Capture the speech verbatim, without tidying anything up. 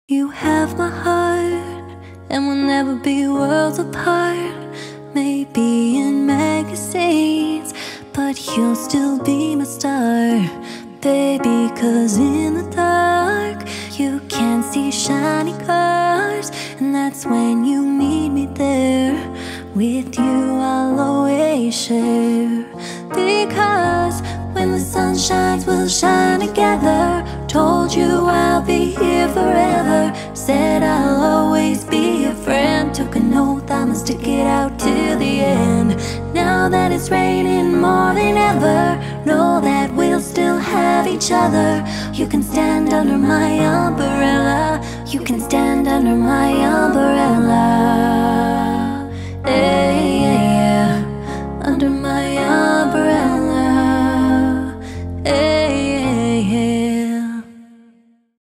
You have my heart, and we'll never be worlds apart. Maybe in magazines, but you'll still be my star, baby. Cause in the dark, you can't see shiny cars, and that's when you need me there. With you I'll always share, because when the sun shines, we'll shine together. Told you I'll be here forever. Said I'll always be a friend. Took an oath I'ma stick it out till the end. Now that it's raining more than ever, know that we'll still have each other. You can stand under my umbrella. You can stand under my umbrella.